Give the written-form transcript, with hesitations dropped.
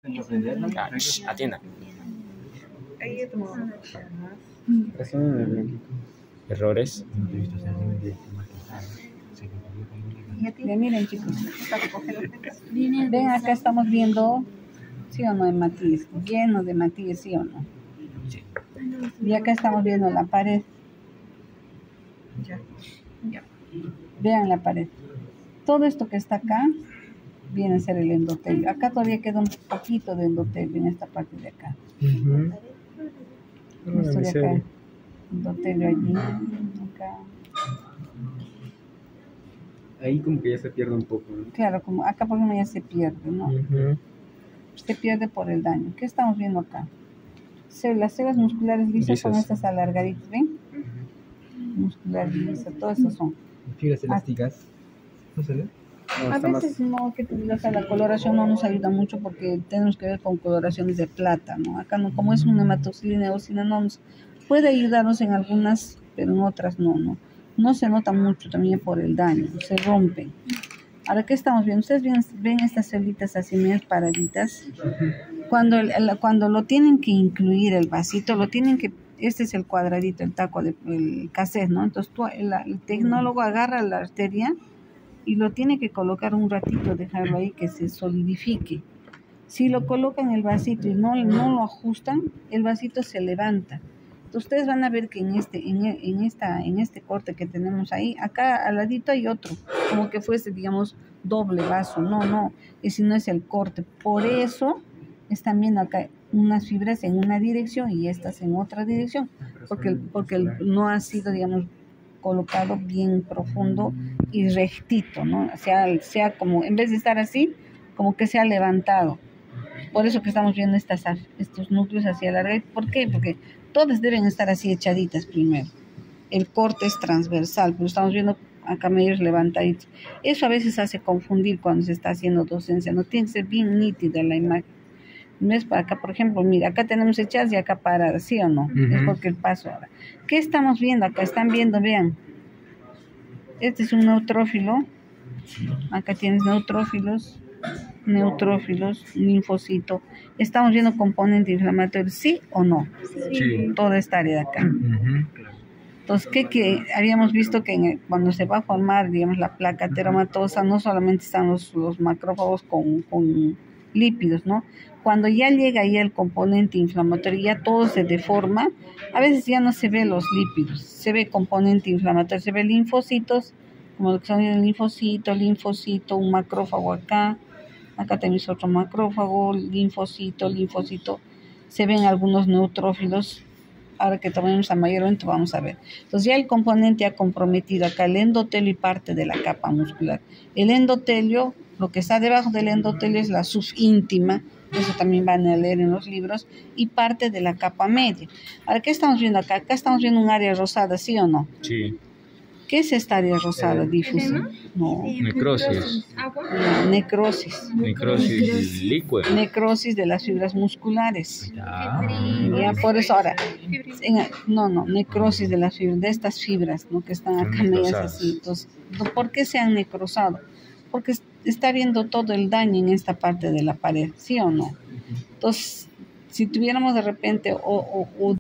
Ah, atienda. Ahí es como... Errores. Ya miren, chicos. Ven, acá estamos viendo, sí o no, el matiz, lleno de matiz, sí o no. Sí. Y acá estamos viendo la pared. Ya. Vean la pared. Todo esto que está acá viene a ser el endotelio. Acá todavía queda un poquito de endotelio en esta parte de acá. Esto de acá, endotelio allí, acá. Ahí como que ya se pierde un poco, ¿no? Claro, como acá por ejemplo ya se pierde, ¿no? Se pierde por el daño. ¿Qué estamos viendo acá? Las células musculares lisas son estas alargaditas, ¿ven? Muscular lisa, todas esas son. Fibras elásticas. ¿No se ve? A veces no, que la coloración no nos ayuda mucho porque tenemos que ver con coloraciones de plata, ¿no? Acá no, como es un nematoxilina eosina, no nos puede ayudarnos en algunas, pero en otras no. No se nota mucho también por el daño, se rompen. Ahora, ¿qué estamos viendo? Ustedes ven estas celitas así medio paraditas. Cuando lo tienen que incluir el vasito, lo tienen que, este es el cuadradito, el taco, el cassette, ¿no? Entonces el tecnólogo agarra la arteria y lo tiene que colocar un ratito, dejarlo ahí que se solidifique. Si lo colocan en el vasito y no lo ajustan, el vasito se levanta. Entonces ustedes van a ver que en este corte que tenemos ahí, acá al ladito hay otro, como que fuese, digamos, doble vaso. No, ese no es el corte. Por eso están viendo acá unas fibras en una dirección y estas en otra dirección, porque no ha sido, digamos, colocado bien profundo y rectito, ¿no? Sea como, en vez de estar así, como que se ha levantado. Por eso que estamos viendo estos núcleos hacia la red. ¿Por qué? Porque todas deben estar así echaditas primero. El corte es transversal, pero estamos viendo acá medio levantaditos. Eso a veces hace confundir cuando se está haciendo docencia. No tiene que ser bien nítida la imagen. No es para acá, por ejemplo, mira, acá tenemos echadas y acá paradas, ¿sí o no? Es porque el paso ahora. ¿Qué estamos viendo acá? Están viendo, vean. Este es un neutrófilo. Acá tienes neutrófilos, linfocito. Estamos viendo componente inflamatorio, ¿sí o no? Sí. Toda esta área de acá. Entonces, ¿qué habíamos visto que cuando se va a formar, digamos, la placa ateromatosa, no solamente están los macrófagos con lípidos, ¿no? Cuando ya llega ahí el componente inflamatorio, ya todo se deforma, a veces ya no se ve los lípidos, se ve componente inflamatorio, se ve linfocitos, como lo que son el linfocito, un macrófago acá tenemos otro macrófago, linfocito, se ven algunos neutrófilos. Ahora que tomemos a mayor evento vamos a ver. Entonces ya el componente ha comprometido acá el endotelio y parte de la capa muscular. El endotelio, lo que está debajo del endotelio es la subíntima, eso también van a leer en los libros, y parte de la capa media. Ahora, ¿qué estamos viendo acá? Acá estamos viendo un área rosada, ¿sí o no? Sí. ¿Qué es esta área rosada difusa? No. Necrosis. No, necrosis. Necrosis líquida. Necrosis de las fibras musculares. Ya, por eso ahora. Necrosis de las fibras, de estas fibras, ¿no? Que están acá medias así. Entonces, ¿por qué se han necrosado? Porque está viendo todo el daño en esta parte de la pared, ¿sí o no? Entonces, si tuviéramos de repente